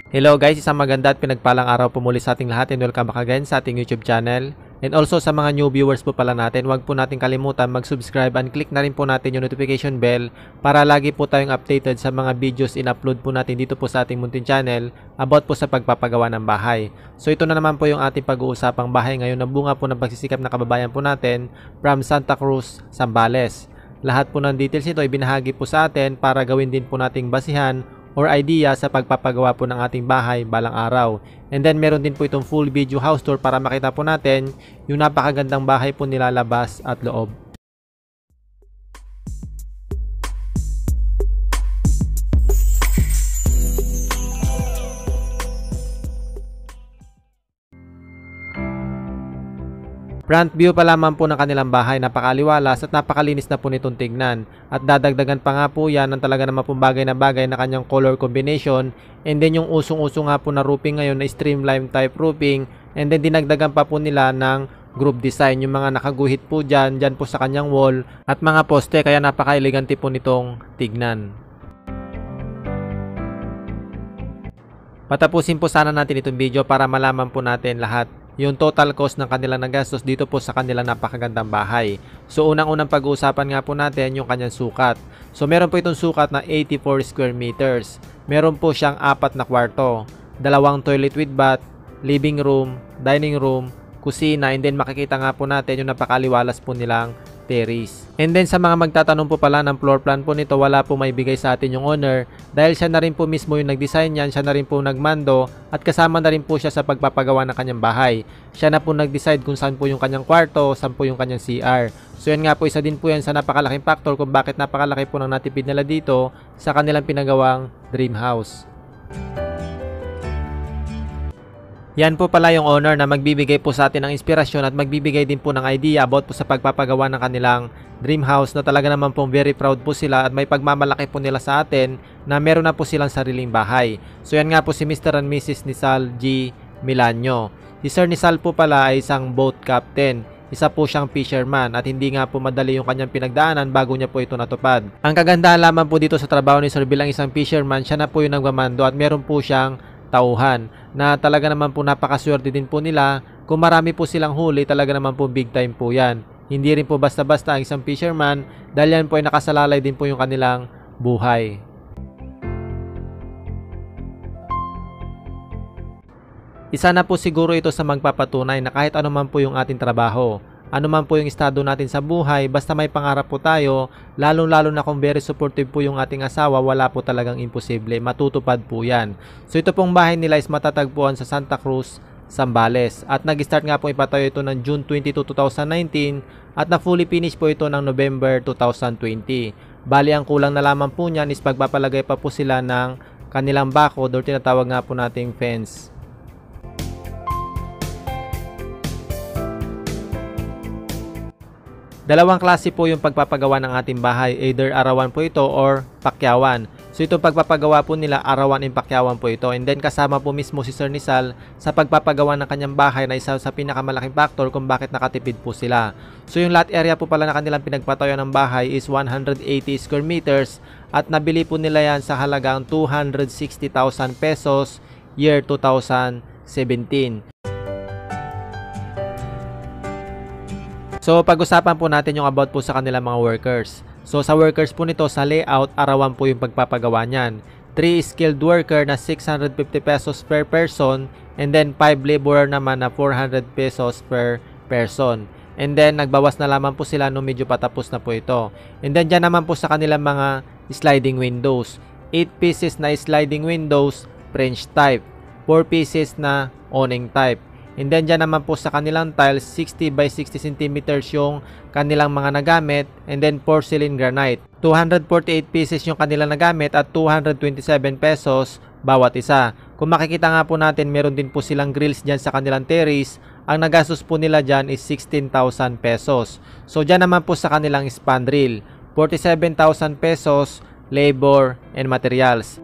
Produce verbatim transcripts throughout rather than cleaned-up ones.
Hello guys, isang maganda at pinagpalang araw po muli sa ating lahat and welcome back again sa ating YouTube channel. And also sa mga new viewers po pala natin, huwag po natin kalimutan mag-subscribe and click na rin po natin yung notification bell para lagi po tayong updated sa mga videos in-upload po natin dito po sa ating munting channel about po sa pagpapagawa ng bahay. So ito na naman po yung ating pag-uusapang bahay ngayon na bunga po ng pagsisikap na kababayan po natin from Santa Cruz, Zambales. Lahat po ng details nito ay binahagi po sa atin para gawin din po nating basihan or idea sa pagpapagawa po ng ating bahay balang araw. And then meron din po itong full video house tour para makita po natin yung napakagandang bahay po nila labas at loob. Front view pa lamang po ng kanilang bahay, napakaliwalas at napakalinis na po nitong tignan. At dadagdagan pa nga po yan ng talaga naman pong bagay na bagay na kanyang color combination. And then yung usong-usong nga po na roofing ngayon na streamline type roofing. And then dinagdagan pa po nila ng group design, yung mga nakaguhit po dyan, dyan po sa kanyang wall at mga poste, kaya napaka-elegante po nitong tignan. Patapusin po sana natin itong video para malaman po natin lahat yung total cost ng kanilang nagastos dito po sa kanilang napakagandang bahay. So unang-unang pag-uusapan nga po natin yung kanyang sukat. So meron po itong sukat na eighty-four square meters. Meron po siyang apat na kwarto, dalawang toilet with bath, living room, dining room, kusina, and then makikita nga po natin yung napakaliwalas po nilang terrace. And then sa mga magtatanong po pala ng floor plan po nito, wala po may bigay sa atin yung owner dahil siya na rin po mismo yung nag-design yan, siya na rin po nagmando at kasama na rin po siya sa pagpapagawa ng kanyang bahay. Siya na po nag-decide kung saan po yung kanyang kwarto, saan po yung kanyang C R. So yan nga po, isa din po yan sa napakalaking factor kung bakit napakalaki po ng natipid nila dito sa kanilang pinagawang dream house. Yan po pala yung owner na magbibigay po sa atin ng inspirasyon at magbibigay din po ng idea about po sa pagpapagawa ng kanilang dream house na talaga naman po very proud po sila at may pagmamalaki po nila sa atin na meron na po silang sariling bahay. So yan nga po si Mister and Missus Nizal G. Milanyo. Si Sir Nizal po pala ay isang boat captain. Isa po siyang fisherman at hindi nga po madali yung kanyang pinagdaanan bago niya po ito natupad. Ang kagandahan lamang po dito sa trabaho ni Sir bilang isang fisherman, siya na po yung nagmamando at meron po siyang tauhan na talaga naman po napakaswerte din po nila. Kung marami po silang huli, talaga naman po big time po yan. Hindi rin po basta-basta ang isang fisherman dahil yan po ay nakasalalay din po yung kanilang buhay. Isa na po siguro ito sa magpapatunay na kahit ano man po yung ating trabaho, ano man po yung estado natin sa buhay, basta may pangarap po tayo, lalong-lalo na kung very supportive po yung ating asawa, wala po talagang imposible. Matutupad po yan. So ito pong bahay nila is matatagpuan sa Santa Cruz, Zambales. At nag-start nga po ipatayo ito ng June twenty-second, two thousand nineteen at na fully finish po ito ng November two thousand twenty. Bali ang kulang na lamang po niyan is pagpapalagay pa po sila ng kanilang bakod o tinatawag nga po nating fence. Dalawang klase po yung pagpapagawa ng ating bahay, either arawan po ito or pakyawan. So itong pagpapagawa po nila, arawan and pakyawan po ito. And then kasama po mismo si Sir Nizal sa pagpapagawa ng kanyang bahay na isa sa pinakamalaking factor kung bakit nakatipid po sila. So yung lot area po pala na kanilang pinagpatayo ng bahay is one hundred eighty square meters at nabili po nila yan sa halagang two hundred sixty thousand pesos year two thousand seventeen. So pag-usapan po natin yung about po sa kanilang mga workers. So sa workers po nito, sa layout, arawan po yung pagpapagawa niyan. three skilled worker na six hundred fifty pesos per person and then five laborer naman na four hundred pesos per person. And then nagbawas na lamang po sila nung medyo patapos na po ito. And then dyan naman po sa kanilang mga sliding windows. eight pieces na sliding windows, French type. four pieces na awning type. And then dyan naman po sa kanilang tiles, sixty by sixty centimeters yung kanilang mga nagamit. And then porcelain granite. two hundred forty-eight pieces yung kanilang nagamit at two hundred twenty-seven pesos bawat isa. Kung makikita nga po natin, meron din po silang grills dyan sa kanilang terrace. Ang nagastos po nila dyan is sixteen thousand pesos. So dyan naman po sa kanilang spandrel, forty-seven thousand pesos, labor and materials.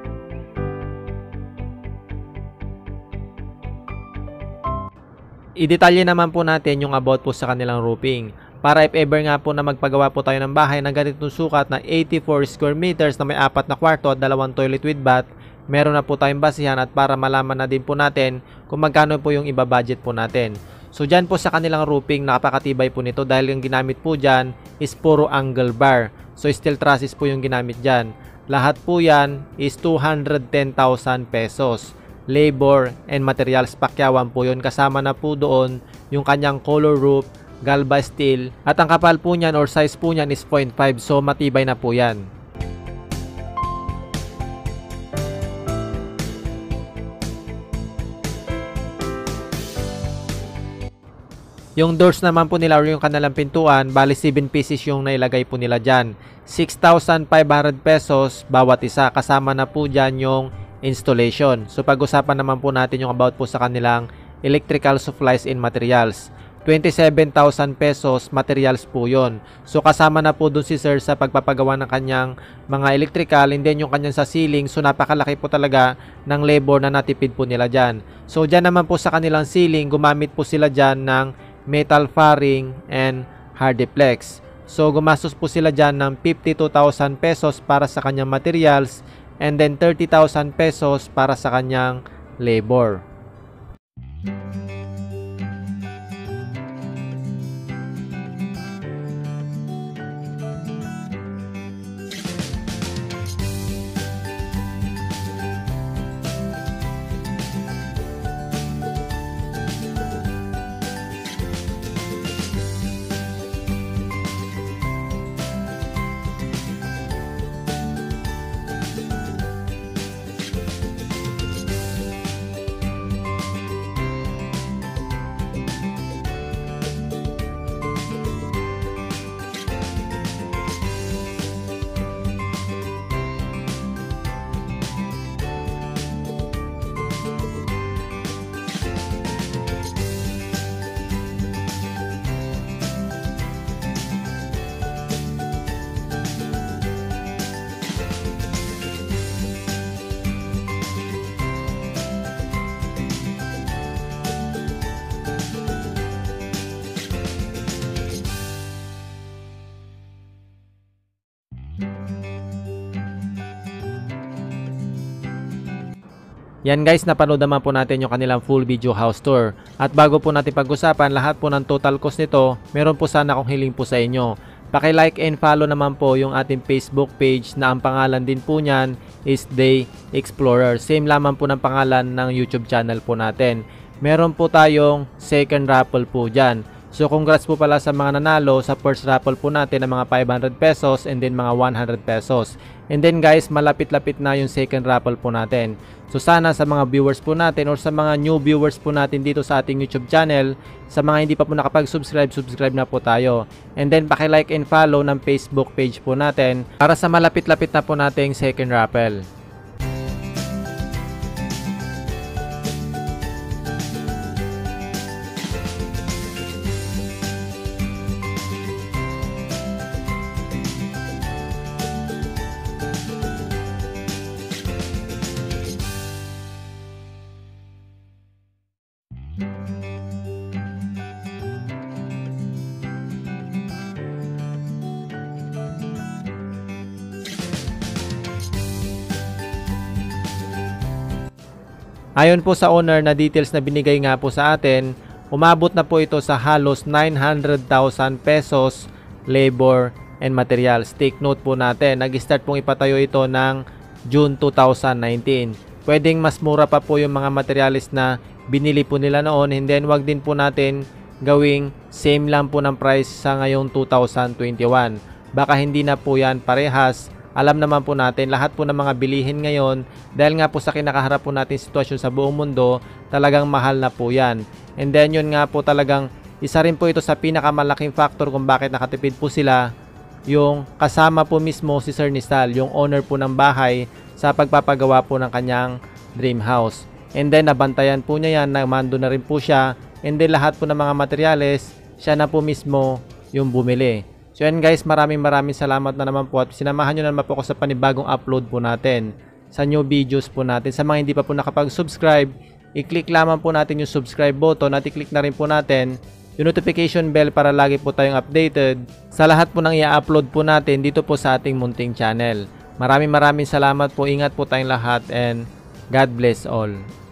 I-detalye naman po natin yung about po sa kanilang roofing. Para if ever nga po na magpagawa po tayo ng bahay ng ganitong sukat na eighty-four square meters na may apat na kwarto at dalawang toilet with bath, meron na po tayong basihan at para malaman na din po natin kung magkano po yung iba-budget po natin. So dyan po sa kanilang roofing, napakatibay po nito dahil yung ginamit po dyan is puro angle bar. So steel trusses po yung ginamit dyan. Lahat po yan is two hundred ten thousand pesos. Labor and materials, pakyawan po yun. Kasama na po doon yung kanyang color roof, Galva steel. At ang kapal po niyan or size po niyan is zero point five. So matibay na po yan. Yung doors naman po nila or yung kanilang pintuan, bali seven pieces yung nailagay po nila dyan. six thousand five hundred pesos bawat isa. Kasama na po dyan yung installation. So pag-usapan naman po natin yung about po sa kanilang electrical supplies and materials. twenty-seven thousand pesos materials po yon. So kasama na po dun si sir sa pagpapagawa ng kanyang mga electrical and then yung kanyang sa ceiling. So napakalaki po talaga ng labor na natipid po nila dyan. So dyan naman po sa kanilang ceiling, gumamit po sila dyan ng metal faring and hardiplex. So gumastos po sila dyan ng fifty-two thousand pesos para sa kanyang materials and then thirty thousand pesos para sa kanyang labor. Yan guys, napanood naman po natin yung kanilang full video house tour. At bago po natin pag-usapan lahat po ng total cost nito, meron po sana akong hiling po sa inyo. Paki-like and follow naman po yung ating Facebook page na ang pangalan din po niyan is Day Explorer. Same lamang po ng pangalan ng YouTube channel po natin. Meron po tayong second raffle po dyan. So congrats po pala sa mga nanalo sa first raffle po natin ng mga five hundred pesos and then mga one hundred pesos. And then guys, malapit-lapit na yung second raffle po natin. So sana sa mga viewers po natin or sa mga new viewers po natin dito sa ating YouTube channel, sa mga hindi pa po nakapag-subscribe, subscribe na po tayo. And then paki-like and follow ng Facebook page po natin para sa malapit-lapit na po nating second raffle. Ayon po sa owner na details na binigay nga po sa atin, umabot na po ito sa halos nine hundred thousand pesos labor and materials. Take note po natin, nag-start pong ipatayo ito ng June two thousand nineteen. Pwedeng mas mura pa po yung mga materials na binili po nila noon, and then wag din po natin gawing same lang po ng price sa ngayong two thousand twenty-one. Baka hindi na po yan parehas. Alam naman po natin, lahat po ng mga bilihin ngayon, dahil nga po sa kinakaharap po natin sitwasyon sa buong mundo, talagang mahal na po yan. And then yun nga po talagang, isa rin po ito sa pinakamalaking factor kung bakit nakatipid po sila, yung kasama po mismo si Sir Nisal, yung owner po ng bahay, sa pagpapagawa po ng kanyang dream house. And then nabantayan po niya yan, namando na rin po siya, and then lahat po ng mga materyales, siya na po mismo yung bumili. So yan guys, maraming maraming salamat na naman po at sinamahan nyo na naman po ako sa panibagong upload po natin, sa new videos po natin. Sa mga hindi pa po nakapag-subscribe, i-click lamang po natin yung subscribe button at i-click na rin po natin yung notification bell para lagi po tayong updated sa lahat po ng i-upload po natin dito po sa ating munting channel. Maraming maraming salamat po, ingat po tayong lahat, and God bless all.